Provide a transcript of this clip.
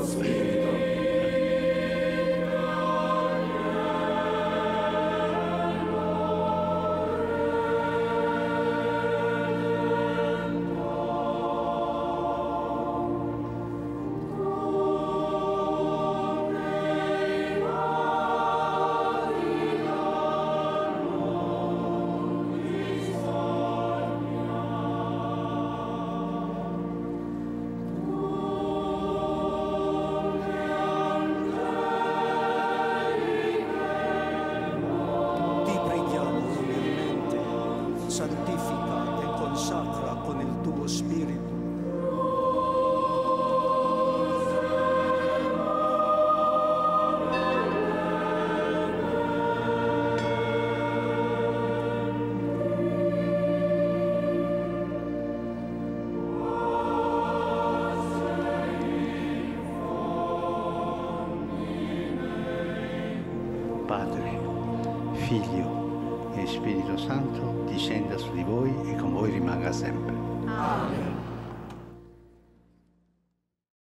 Santifica e consacra con il tuo Spirito. Padre, Figlio e Spirito Santo discenda su di voi e con voi rimanga sempre. Amen.